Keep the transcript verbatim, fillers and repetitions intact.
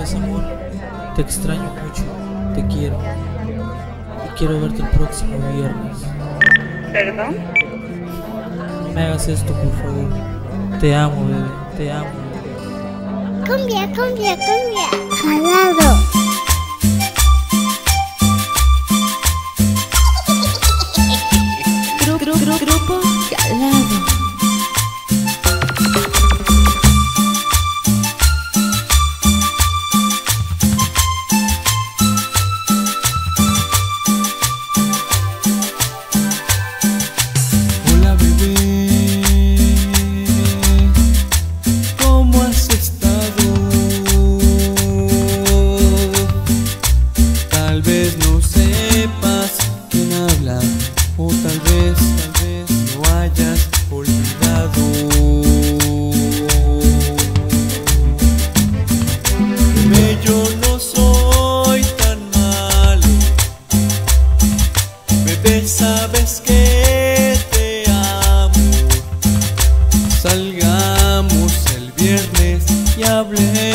estás, amor? Te extraño mucho, te quiero y quiero verte el próximo viernes. ¿Perdón? No me hagas esto, por favor. Te amo, bebé, te amo, bebé. Cumbia, cumbia, cumbia. Jalado. Gru, gru, gru, grupo Jalado. O tal vez, tal vez lo hayas olvidado. Bebé, yo no soy tan malo. Bebé, sabes que te amo. Salgamos el viernes y hablemos.